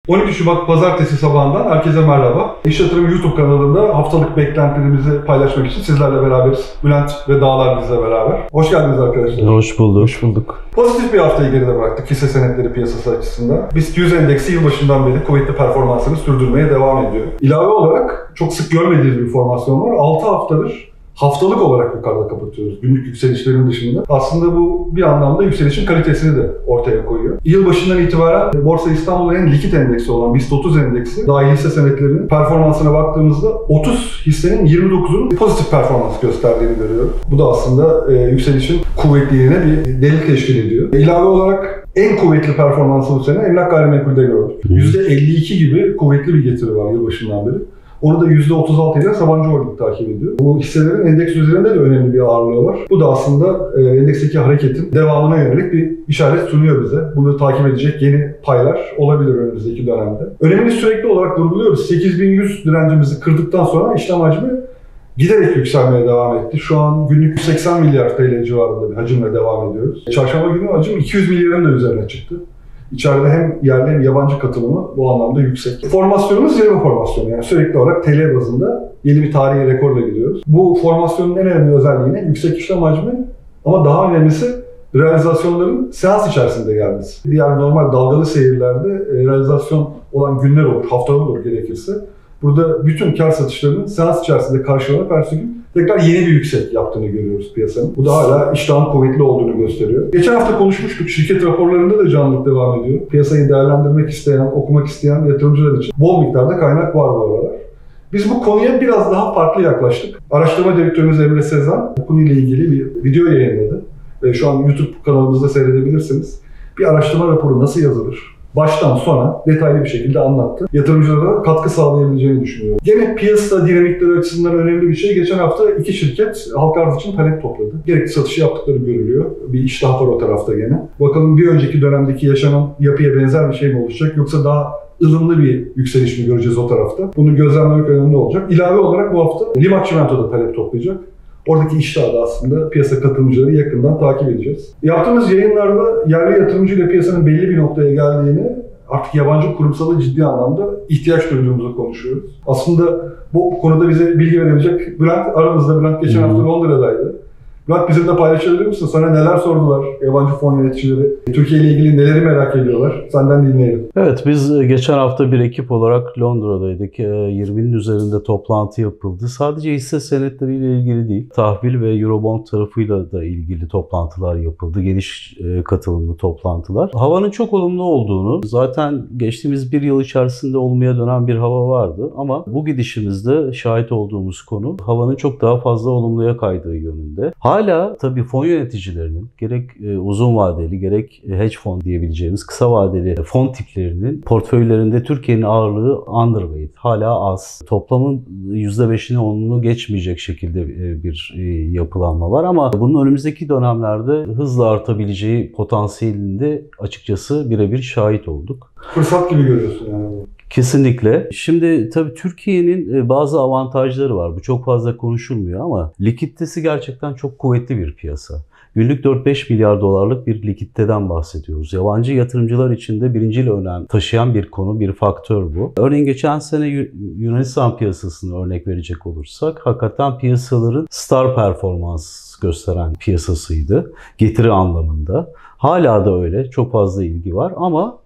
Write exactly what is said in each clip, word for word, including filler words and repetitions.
on iki Şubat Pazartesi sabahından herkese merhaba. İş Yatırım YouTube kanalında haftalık beklentilerimizi paylaşmak için sizlerle beraberiz. Bülent ve Dağlar bizle beraber. Hoş geldiniz arkadaşlar. Hoş bulduk. Hoş bulduk. Pozitif bir haftayı geride bıraktık hisse senetleri piyasası açısından. BIST yüz endeksi yılbaşından beri kuvvetli performansını sürdürmeye devam ediyor. İlave olarak çok sık görmediğimiz bir formasyon var. altı haftadır haftalık olarak yukarıda kapatıyoruz. Günlük yükselişlerin dışında. Aslında bu bir anlamda yükselişin kalitesini de ortaya koyuyor. Yılbaşından itibaren Borsa İstanbul'un en likit endeksi olan BIST otuz endeksi dahil hisse senetlerinin performansına baktığımızda otuz hissenin yirmi dokuzunun pozitif performans gösterdiğini görüyoruz. Bu da aslında e, yükselişin kuvvetliliğine bir delil teşkil ediyor. İlave olarak en kuvvetli performansı bu sene emlak gayrimenkulde gördük. yüzde elli iki gibi kuvvetli bir getiri var yılbaşından beri. Onu da yüzde otuz altı ile Sabancı Holding takip ediyor. Bu hisselerin endeks üzerinde de önemli bir ağırlığı var. Bu da aslında e, endeksteki hareketin devamına yönelik bir işaret sunuyor bize. Bunu takip edecek yeni paylar olabilir önümüzdeki dönemde. Önemini sürekli olarak vurguluyoruz. sekiz bin yüz direncimizi kırdıktan sonra işlem hacmi giderek yükselmeye devam etti. Şu an günlük yüz seksen milyar T L civarında bir hacimle devam ediyoruz. Çarşamba günü hacim iki yüz milyarın da üzerine çıktı. İçeride hem yerli hem yabancı katılımı bu anlamda yüksek. Formasyonumuz zirve formasyonu. Yani sürekli olarak T L bazında yeni bir tarihi rekorla gidiyoruz. Bu formasyonun en önemli özelliği yüksek işlem hacmi ama daha önemlisi realizasyonların seans içerisinde gelmesi. Diğer normal dalgalı seyirlerde realizasyon olan günler olur, haftalar olur gerekirse. Burada bütün kar satışlarının seans içerisinde karşılanıp ertesi gün tekrar yeni bir yüksek yaptığını görüyoruz piyasanın. Bu da hala iştahın kuvvetli olduğunu gösteriyor. Geçen hafta konuşmuştuk. Şirket raporlarında da canlılık devam ediyor. Piyasayı değerlendirmek isteyen, okumak isteyen yatırımcılar için bol miktarda kaynak var bu aralar. Biz bu konuya biraz daha farklı yaklaştık. Araştırma direktörümüz Emre Sezen bu konuyla ilgili bir video yayınladı. Ve şu an YouTube kanalımızda seyredebilirsiniz. Bir araştırma raporu nasıl yazılır? Baştan sona detaylı bir şekilde anlattı. Yatırımcılara katkı sağlayabileceğini düşünüyorum. Gene piyasa dinamikleri açısından önemli bir şey. Geçen hafta iki şirket halka arz için talep topladı. Gerekli satışı yaptıkları görülüyor. Bir iştah var o tarafta gene. Bakalım bir önceki dönemdeki yaşanan yapıya benzer bir şey mi olacak yoksa daha ılımlı bir yükseliş mi göreceğiz o tarafta? Bunu gözlemlemek önemli olacak. İlave olarak bu hafta Limak Çimento da talep toplayacak. Oradaki iştahı da aslında piyasa katılımcıları yakından takip edeceğiz. Yaptığımız yayınlarda yerli yatırımcı ile piyasanın belli bir noktaya geldiğini, artık yabancı kurumsala ciddi anlamda ihtiyaç duyduğumuzu konuşuyoruz. Aslında bu konuda bize bilgi verebilecek Bülent aramızda. Bülent geçen hafta Londra'daydı. Bülent bizimle paylaşabilir misin? Sana neler sordular yabancı fon yöneticileri? Türkiye ile ilgili neleri merak ediyorlar? Senden dinleyelim. Evet, biz geçen hafta bir ekip olarak Londra'daydık. yirminin üzerinde toplantı yapıldı. Sadece hisse senetleriyle ilgili değil, tahvil ve Eurobond tarafıyla da ilgili toplantılar yapıldı. Geniş katılımlı toplantılar. Havanın çok olumlu olduğunu, zaten geçtiğimiz bir yıl içerisinde olmaya dönen bir hava vardı. Ama bu gidişimizde şahit olduğumuz konu havanın çok daha fazla olumluya kaydığı yönünde. Hala tabii fon yöneticilerinin gerek uzun vadeli gerek hedge fon diyebileceğimiz kısa vadeli fon tiplerinin portföylerinde Türkiye'nin ağırlığı underweight. Hala az. Toplamın yüzde beşini onunu geçmeyecek şekilde bir yapılanma var ama bunun önümüzdeki dönemlerde hızla artabileceği potansiyelinde açıkçası birebir şahit olduk. Fırsat gibi görüyorsun yani. Kesinlikle. Şimdi tabii Türkiye'nin bazı avantajları var. Bu çok fazla konuşulmuyor ama likiditesi gerçekten çok kuvvetli bir piyasa. Günlük dört beş milyar dolarlık bir likiditeden bahsediyoruz. Yabancı yatırımcılar için de birincil önem taşıyan bir konu, bir faktör bu. Örneğin geçen sene Yunanistan piyasasını örnek verecek olursak, hakikaten piyasaların star performans gösteren piyasasıydı. Getiri anlamında. Hala da öyle. Çok fazla ilgi var ama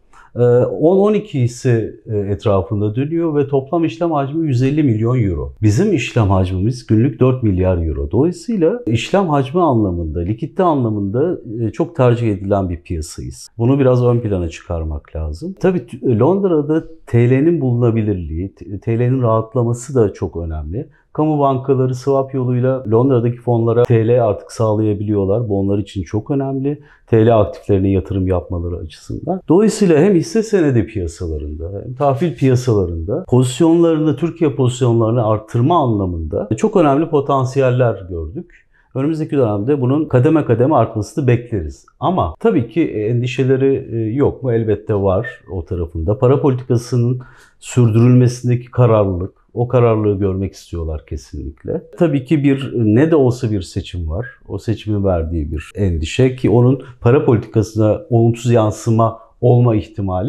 on on iki hisse etrafında dönüyor ve toplam işlem hacmi yüz elli milyon euro. Bizim işlem hacmimiz günlük dört milyar euro. Dolayısıyla işlem hacmi anlamında, likitte anlamında çok tercih edilen bir piyasayız. Bunu biraz ön plana çıkarmak lazım. Tabii Londra'da T L'nin bulunabilirliği, T L'nin rahatlaması da çok önemli. Kamu bankaları swap yoluyla Londra'daki fonlara T L artık sağlayabiliyorlar. Bu onlar için çok önemli. T L aktiflerine yatırım yapmaları açısından. Dolayısıyla hem hisse senedi piyasalarında hem tahvil piyasalarında pozisyonlarını, Türkiye pozisyonlarını arttırma anlamında çok önemli potansiyeller gördük. Önümüzdeki dönemde bunun kademe kademe artmasını bekleriz. Ama tabii ki endişeleri yok mu? Elbette var o tarafında. Para politikasının sürdürülmesindeki kararlılık, o kararlılığı görmek istiyorlar kesinlikle. Tabii ki bir ne de olsa bir seçim var. O seçimin verdiği bir endişe ki onun para politikasına olumsuz yansıma olma ihtimali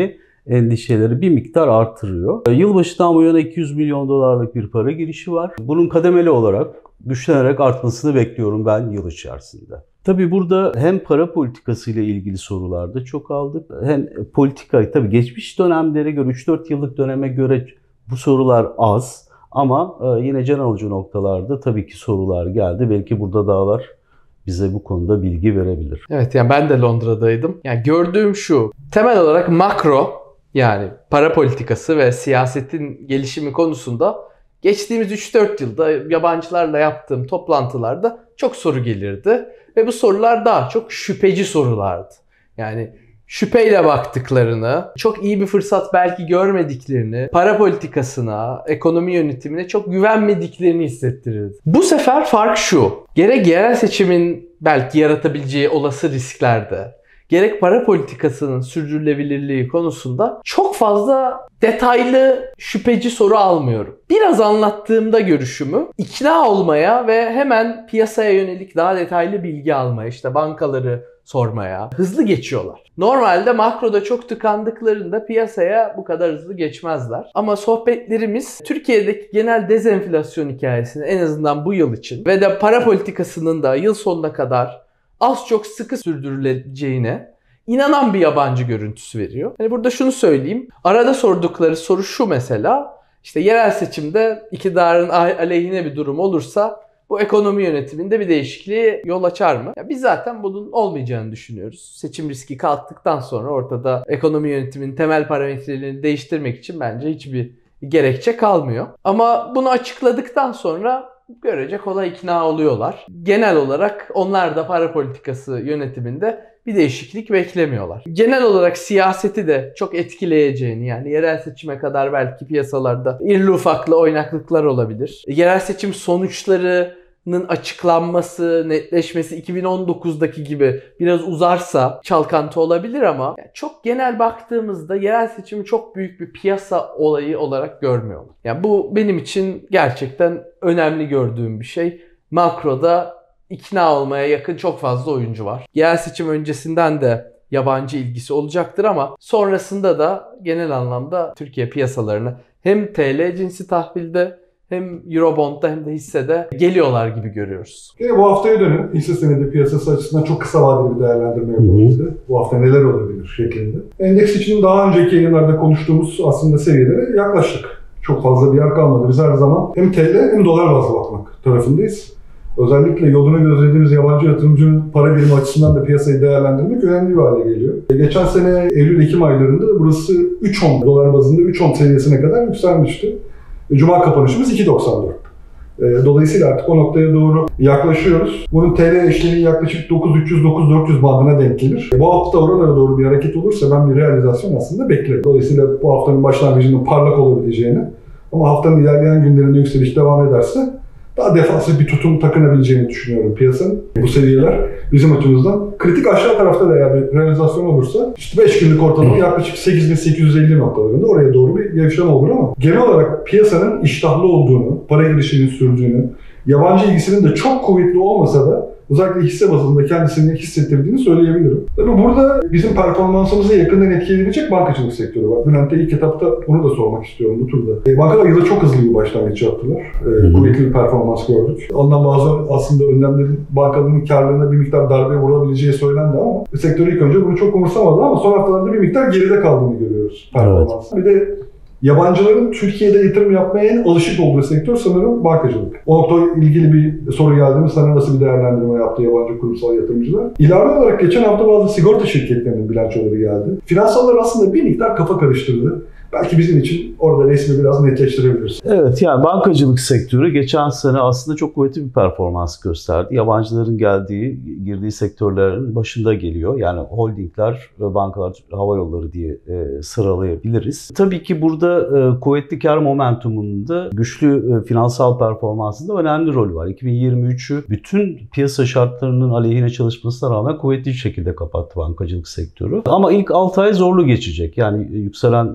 endişeleri bir miktar artırıyor. Yılbaşından bu yana iki yüz milyon dolarlık bir para girişi var. Bunun kademeli olarak güçlenerek artmasını bekliyorum ben yıl içerisinde. Tabii burada hem para politikası ile ilgili sorularda çok aldık, hem politika, tabii geçmiş dönemlere göre, üç dört yıllık döneme göre bu sorular az ama yine can alıcı noktalarda tabii ki sorular geldi. Belki burada Dağlar bize bu konuda bilgi verebilir. Evet, yani ben de Londra'daydım. Yani gördüğüm şu, temel olarak makro, yani para politikası ve siyasetin gelişimi konusunda geçtiğimiz üç dört yılda yabancılarla yaptığım toplantılarda çok soru gelirdi. Ve bu sorular daha çok şüpheci sorulardı. Yani şüpheyle baktıklarını, çok iyi bir fırsat belki görmediklerini, para politikasına, ekonomi yönetimine çok güvenmediklerini hissettirirdi. Bu sefer fark şu, gerek yerel seçimin belki yaratabileceği olası risklerde, gerek para politikasının sürdürülebilirliği konusunda çok fazla detaylı şüpheci soru almıyorum. Biraz anlattığımda görüşümü ikna olmaya ve hemen piyasaya yönelik daha detaylı bilgi almaya, işte bankaları sormaya hızlı geçiyorlar. Normalde makroda çok tıkandıklarında piyasaya bu kadar hızlı geçmezler. Ama sohbetlerimiz Türkiye'deki genel dezenflasyon hikayesini en azından bu yıl için ve de para politikasının da yıl sonuna kadar az çok sıkı sürdürüleceğine inanan bir yabancı görüntüsü veriyor. Yani burada şunu söyleyeyim. Arada sordukları soru şu mesela. İşte yerel seçimde iktidarın aleyhine bir durum olursa bu ekonomi yönetiminde bir değişikliğe yol açar mı? Ya biz zaten bunun olmayacağını düşünüyoruz. Seçim riski kalktıktan sonra ortada ekonomi yönetiminin temel parametrelerini değiştirmek için bence hiçbir gerekçe kalmıyor. Ama bunu açıkladıktan sonra görece kolay ikna oluyorlar. Genel olarak onlar da para politikası yönetiminde bir değişiklik beklemiyorlar. Genel olarak siyaseti de çok etkileyeceğini, yani yerel seçime kadar belki piyasalarda irli ufaklı oynaklıklar olabilir. Yerel seçim sonuçlarının açıklanması, netleşmesi iki bin on dokuzdaki gibi biraz uzarsa çalkantı olabilir ama yani çok genel baktığımızda yerel seçimi çok büyük bir piyasa olayı olarak görmüyorlar. Yani bu benim için gerçekten önemli gördüğüm bir şey. Makroda ikna olmaya yakın çok fazla oyuncu var. Yerel seçim öncesinden de yabancı ilgisi olacaktır ama sonrasında da genel anlamda Türkiye piyasalarına hem T L cinsi tahvilde hem Eurobond'da hem de hissede geliyorlar gibi görüyoruz. Yine bu haftaya dönün hisse senedi piyasası açısından çok kısa vadeli bir değerlendirme yapalım size. Bu hafta neler olabilir şeklinde. Endeks için daha önceki yayınlarda konuştuğumuz aslında seviyelere yaklaştık. Çok fazla bir yer kalmadı. Biz her zaman hem T L hem dolar bazlı bakmak tarafındayız. Özellikle yolunu gözlediğimiz yabancı yatırımcının para birimi açısından da piyasayı değerlendirmek önemli bir hale geliyor. Geçen sene Eylül-Ekim aylarında burası üç on dolar bazında üç on seviyesine kadar yükselmişti. Cuma kapanışımız iki doksan dört. Dolayısıyla artık o noktaya doğru yaklaşıyoruz. Bunun T L eşleniği yaklaşık dokuz üç yüz dokuz dört yüz bandına denk gelir. Bu hafta oralara doğru bir hareket olursa ben bir realizasyon aslında beklerim. Dolayısıyla bu haftanın başlangıcının parlak olabileceğini ama haftanın ilerleyen günlerinde yükseliş devam ederse daha defansif bir tutum takınabileceğini düşünüyorum piyasanın. Bu seviyeler bizim açımızdan kritik, aşağı tarafta da eğer bir realizasyon olursa işte beş günlük ortalama yaklaşık sekiz bin sekiz yüz elli noktalarında oraya doğru bir gevşeme olur ama genel olarak piyasanın iştahlı olduğunu, para girişinin sürdüğünü, yabancı ilgisinin de çok kuvvetli olmasa da özellikle hisse bazında kendisini hissettirdiğini söyleyebilirim. Tabii burada bizim performansımızı yakından etkileyebilecek bankacılık sektörü var. Bülent'e ilk etapta onu da sormak istiyorum bu turda. E, bankalar yıla çok hızlı bir başlangıç yaptılar. E, kuvvetli bir performans gördük. Ondan bazı aslında önlemlerin bankaların karlarına bir miktar darbe vurabileceği söylendi ama sektör ilk önce bunu çok umursamadı ama son haftalarda bir miktar geride kaldığını görüyoruz performans. Evet. Bir de yabancıların Türkiye'de yatırım yapmaya en alışık olduğu sektör sanırım bankacılık. O nokta ilgili bir soru geldiğinde sana nasıl bir değerlendirme yaptı yabancı kurumsal yatırımcılar? İlave olarak geçen hafta bazı sigorta şirketlerinin bilançoları geldi. Finansallar aslında bir miktar kafa karıştırdı. Belki bizim için orada resmi biraz netleştirebiliriz. Evet, yani bankacılık sektörü geçen sene aslında çok kuvvetli bir performans gösterdi. Yabancıların geldiği, girdiği sektörlerin başında geliyor. Yani holdingler ve bankalar, hava yolları diye e, sıralayabiliriz. Tabii ki burada e, kuvvetli kar momentumunda güçlü e, finansal performansında önemli rol var. iki bin yirmi üçü bütün piyasa şartlarının aleyhine çalışmasına rağmen kuvvetli bir şekilde kapattı bankacılık sektörü. Ama ilk altı ay zorlu geçecek. Yani yükselen fonlama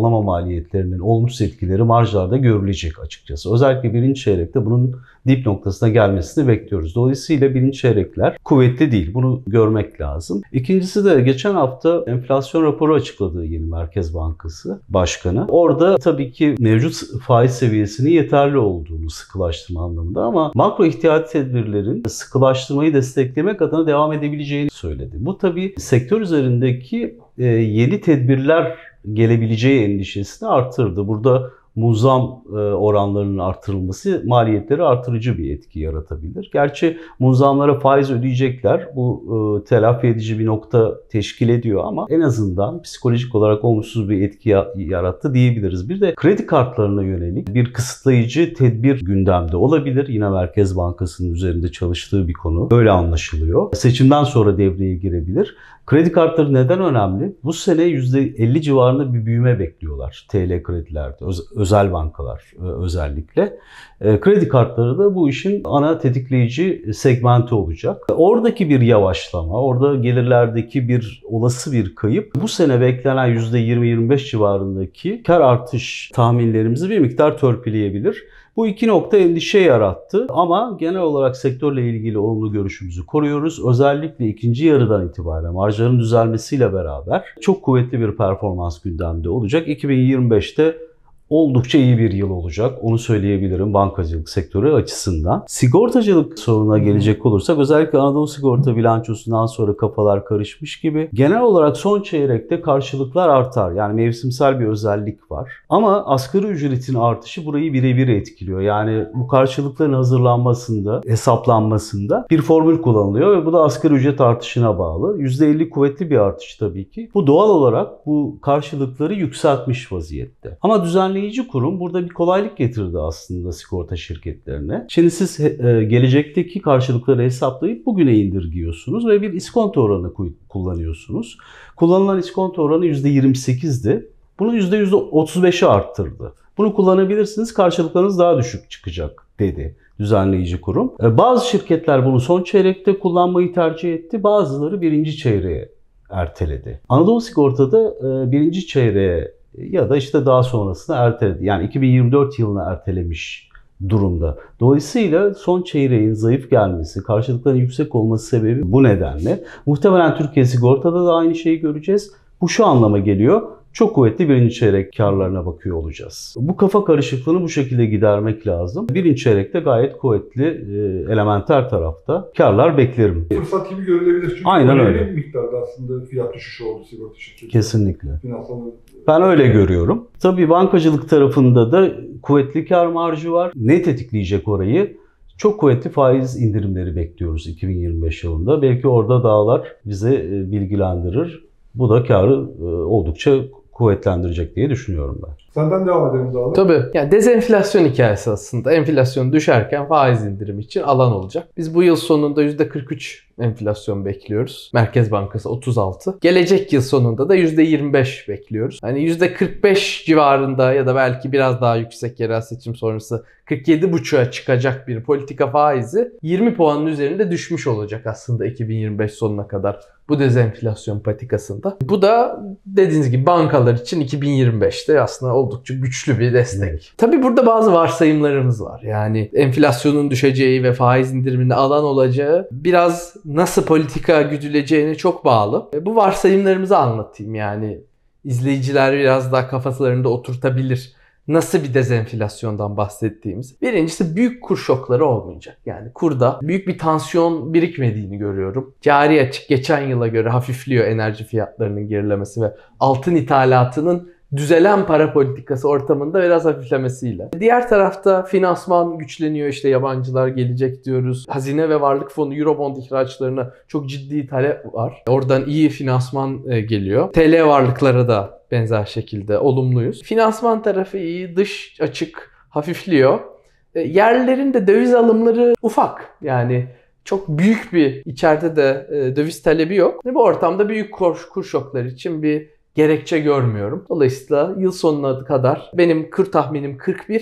hesaplanma maliyetlerinin olumsuz etkileri marjlarda görülecek açıkçası. Özellikle birinci çeyrekte bunun dip noktasına gelmesini bekliyoruz. Dolayısıyla birinci çeyrekler kuvvetli değil. Bunu görmek lazım. İkincisi de geçen hafta enflasyon raporu açıkladı yeni Merkez Bankası Başkanı. Orada tabii ki mevcut faiz seviyesinin yeterli olduğunu sıkılaştırma anlamında ama makro ihtiyati tedbirlerin sıkılaştırmayı desteklemek adına devam edebileceğini söyledi. Bu tabii sektör üzerindeki yeni tedbirler gelebileceği endişesini artırdı. Burada muzam oranlarının artırılması maliyetleri artırıcı bir etki yaratabilir. Gerçi muzamlara faiz ödeyecekler. Bu telafi edici bir nokta teşkil ediyor ama en azından psikolojik olarak olumsuz bir etki yarattı diyebiliriz. Bir de kredi kartlarına yönelik bir kısıtlayıcı tedbir gündemde olabilir. Yine Merkez Bankası'nın üzerinde çalıştığı bir konu. Böyle anlaşılıyor. Seçimden sonra devreye girebilir. Kredi kartları neden önemli? Bu sene yüzde elli civarında bir büyüme bekliyorlar T L kredilerde, öz, özel bankalar özellikle. E, kredi kartları da bu işin ana tetikleyici segmenti olacak. Oradaki bir yavaşlama, orada gelirlerdeki bir olası bir kayıp bu sene beklenen yüzde yirmi yirmi beş civarındaki kar artış tahminlerimizi bir miktar törpüleyebilir. Bu iki nokta endişe yarattı ama genel olarak sektörle ilgili olumlu görüşümüzü koruyoruz. Özellikle ikinci yarıdan itibaren marjların düzelmesiyle beraber çok kuvvetli bir performans gündemde olacak. iki bin yirmi beşte oldukça iyi bir yıl olacak. Onu söyleyebilirim bankacılık sektörü açısından. Sigortacılık sorununa gelecek olursak özellikle Anadolu Sigorta bilançosundan sonra kafalar karışmış gibi. Genel olarak son çeyrekte karşılıklar artar. Yani mevsimsel bir özellik var. Ama asgari ücretin artışı burayı birebir etkiliyor. Yani bu karşılıkların hazırlanmasında, hesaplanmasında bir formül kullanılıyor ve bu da asgari ücret artışına bağlı. yüzde elli kuvvetli bir artış tabii ki. Bu doğal olarak bu karşılıkları yükseltmiş vaziyette. Ama düzenli kurum burada bir kolaylık getirdi aslında sigorta şirketlerine. Şimdi siz e, gelecekteki karşılıkları hesaplayıp bugüne indirgiyorsunuz ve bir iskonto oranı kullanıyorsunuz. Kullanılan iskonto oranı yüzde yirmi sekizdi. Bunu yüzde otuz beşe arttırdı. Bunu kullanabilirsiniz, karşılıklarınız daha düşük çıkacak dedi düzenleyici kurum. E, bazı şirketler bunu son çeyrekte kullanmayı tercih etti, bazıları birinci çeyreğe erteledi. Anadolu Sigorta'da e, birinci çeyreğe ya da işte daha sonrasında erteledi. Yani iki bin yirmi dört yılına ertelemiş durumda. Dolayısıyla son çeyreğin zayıf gelmesi, karşılıkların yüksek olması sebebi bu nedenle. Muhtemelen Türkiye Sigorta'da da aynı şeyi göreceğiz. Bu şu anlama geliyor. Çok kuvvetli birinci çeyrek karlarına bakıyor olacağız. Bu kafa karışıklığını bu şekilde gidermek lazım. Birinci çeyrekte gayet kuvvetli e, elementer tarafta karlar beklerim. Fırsat gibi görülebilir çünkü aynen öyle öyle. Bir miktarda aslında fiyat düşüşü oldu sigorta şirketi. Kesinlikle. Finansal... Ben öyle görüyorum. Tabii bankacılık tarafında da kuvvetli kar marjı var. Ne tetikleyecek orayı? Çok kuvvetli faiz indirimleri bekliyoruz iki bin yirmi beş yılında. Belki orada dağlar bize bilgilendirir. Bu da karı oldukça kuvvetlendirecek diye düşünüyorum ben. Senden devam edelim Dağlar. Tabii. Yani dezenflasyon hikayesi aslında. Enflasyon düşerken faiz indirimi için alan olacak. Biz bu yıl sonunda yüzde kırk üç enflasyon bekliyoruz. Merkez Bankası otuz altı. Gelecek yıl sonunda da yüzde yirmi beş bekliyoruz. Hani yüzde kırk beş civarında ya da belki biraz daha yüksek yerel seçim sonrası kırk yedi buçuğa çıkacak bir politika faizi yirmi puanın üzerinde düşmüş olacak aslında iki bin yirmi beş sonuna kadar bu dezenflasyon patikasında. Bu da dediğiniz gibi bankalar için iki bin yirmi beşte aslında oldukça güçlü bir destek. Evet. Tabii burada bazı varsayımlarımız var. Yani enflasyonun düşeceği ve faiz indiriminde alan olacağı biraz nasıl politika güdüleceğine çok bağlı. Bu varsayımlarımızı anlatayım yani. İzleyiciler biraz daha kafalarında oturtabilir. Nasıl bir dezenflasyondan bahsettiğimiz. Birincisi büyük kur şokları olmayacak. Yani kurda büyük bir tansiyon birikmediğini görüyorum. Cari açık geçen yıla göre hafifliyor enerji fiyatlarının gerilemesi ve altın ithalatının düzelen para politikası ortamında biraz hafiflemesiyle. Diğer tarafta finansman güçleniyor, işte yabancılar gelecek diyoruz. Hazine ve Varlık Fonu Eurobond ihraçlarına çok ciddi talep var. Oradan iyi finansman geliyor. T L varlıklara da benzer şekilde olumluyuz. Finansman tarafı iyi, dış açık hafifliyor. Yerlilerin de döviz alımları ufak. Yani çok büyük bir içeride de döviz talebi yok. Bu ortamda büyük kur, kur şokları için bir gerekçe görmüyorum. Dolayısıyla yıl sonuna kadar benim kur tahminim kırk bir,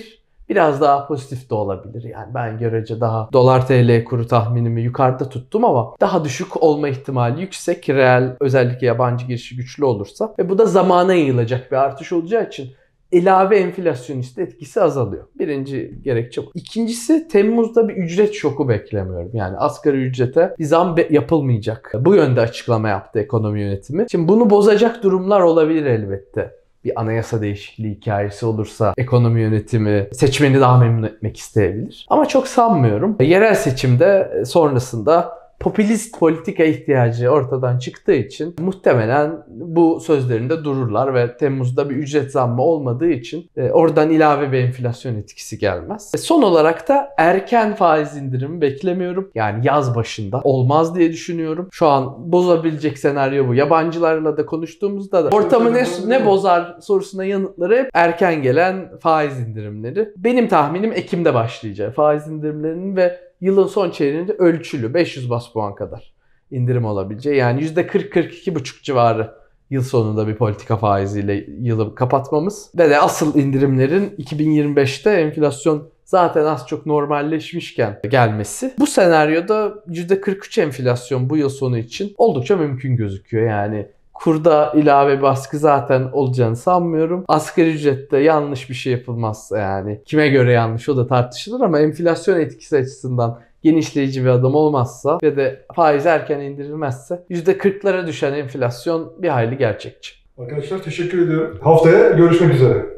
biraz daha pozitif de olabilir. Yani ben görece daha dolar T L kuru tahminimi yukarıda tuttum ama daha düşük olma ihtimali yüksek. Reel özellikle yabancı girişi güçlü olursa ve bu da zamana yayılacak bir artış olacağı için ilave enflasyonist etkisi azalıyor. Birinci gerekçe bu. İkincisi, Temmuz'da bir ücret şoku beklemiyorum. Yani asgari ücrete bir zam yapılmayacak. Bu yönde açıklama yaptı ekonomi yönetimi. Şimdi bunu bozacak durumlar olabilir elbette. Bir anayasa değişikliği hikayesi olursa ekonomi yönetimi seçmeni daha memnun etmek isteyebilir. Ama çok sanmıyorum. Yerel seçimde sonrasında popülist politika ihtiyacı ortadan çıktığı için muhtemelen bu sözlerinde dururlar ve Temmuz'da bir ücret zammı olmadığı için e, oradan ilave bir enflasyon etkisi gelmez. E, son olarak da erken faiz indirimi beklemiyorum. Yani yaz başında olmaz diye düşünüyorum. Şu an bozabilecek senaryo bu. Yabancılarla da konuştuğumuzda da ortamı ne, ne bozar sorusuna yanıtları hep erken gelen faiz indirimleri. Benim tahminim Ekim'de başlayacak faiz indirimlerinin ve yılın son çeyreğinde ölçülü beş yüz bas puan kadar indirim olabileceği. Yani yüzde kırk kırk iki buçuk civarı yıl sonunda bir politika faiziyle yılı kapatmamız ve de asıl indirimlerin iki bin yirmi beşte enflasyon zaten az çok normalleşmişken gelmesi. Bu senaryoda yüzde kırk üç enflasyon bu yıl sonu için oldukça mümkün gözüküyor. Yani kurda ilave baskı zaten olacağını sanmıyorum. Asgari ücrette yanlış bir şey yapılmazsa, yani kime göre yanlış o da tartışılır ama enflasyon etkisi açısından genişleyici bir adım olmazsa ve de faiz erken indirilmezse yüzde kırklara düşen enflasyon bir hayli gerçekçi. Arkadaşlar teşekkür ediyorum. Haftaya görüşmek üzere.